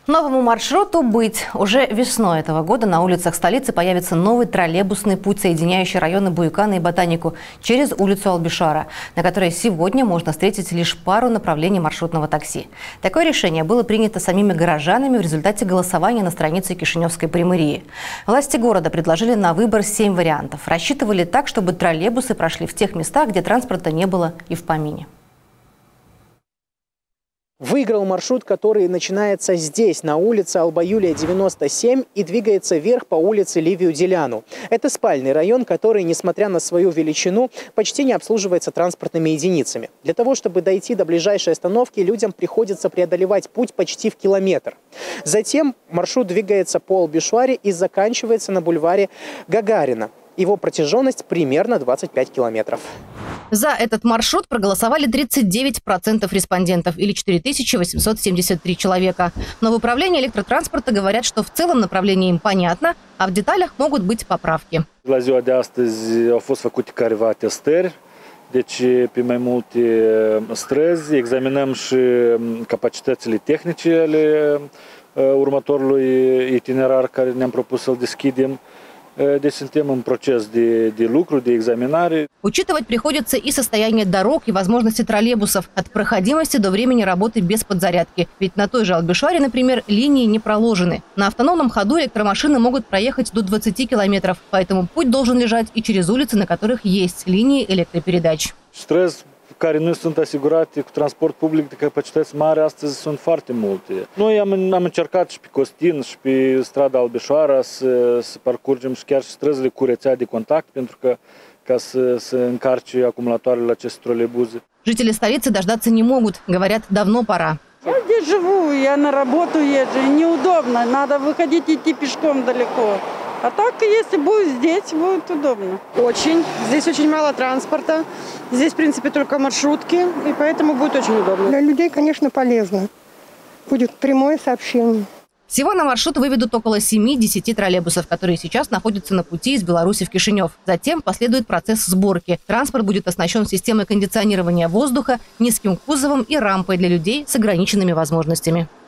Новому маршруту быть. Уже весной этого года на улицах столицы появится новый троллейбусный путь, соединяющий районы Буякана и Ботанику через улицу Албишара, на которой сегодня можно встретить лишь пару направлений маршрутного такси. Такое решение было принято самими горожанами в результате голосования на странице Кишиневской примэрии. Власти города предложили на выбор 7 вариантов. Рассчитывали так, чтобы троллейбусы прошли в тех местах, где транспорта не было и в помине. Выиграл маршрут, который начинается здесь, на улице Алба-Юлия, 97, и двигается вверх по улице Ливию-Деляну. Это спальный район, который, несмотря на свою величину, почти не обслуживается транспортными единицами. Для того, чтобы дойти до ближайшей остановки, людям приходится преодолевать путь почти в километр. Затем маршрут двигается по Албишаре и заканчивается на бульваре Гагарина. Его протяженность примерно 25 километров. За этот маршрут проголосовали 39% респондентов, или 4873 человека. Но в управлении электротранспорта говорят, что в целом направление им понятно, а в деталях могут быть поправки. La ziua de astăzi au fost făcute careva testări, deci pe mai multe străzi examinăm și capacitățile tehnice ale următorului itinerar care ne-am propus să-l deschidem. Здесь suntem în proces de lucru, de examinare. Учитывать приходится и состояние дорог, и возможности троллейбусов, от проходимости до времени работы без подзарядки. Ведь на той же Албишаре, например, линии не проложены. На автономном ходу электромашины могут проехать до 20 километров, поэтому путь должен лежать и через улицы, на которых есть линии электропередач. Străzi care nu sunt asigurate cu transport public de capacități mari, astăzi sunt foarte multe. Noi am încercat și pe Costin și pe strada Albișoara să parcurgem și chiar și străzile cu rețea de contact, pentru că ca să încarce acumulatoarele la aceste troleibuze. Жители столицы дождаться не могут. Говорят, давно пора. Я здесь живу, я на работу езжу. Неудобно, надо выходить идти пешком далеко. А так, если будет здесь, будет удобно. Очень. Здесь очень мало транспорта. Здесь, в принципе, только маршрутки. И поэтому будет очень удобно. Для людей, конечно, полезно. Будет прямое сообщение. Всего на маршрут выведут около 7-10 троллейбусов, которые сейчас находятся на пути из Беларуси в Кишинев. Затем последует процесс сборки. Транспорт будет оснащен системой кондиционирования воздуха, низким кузовом и рампой для людей с ограниченными возможностями.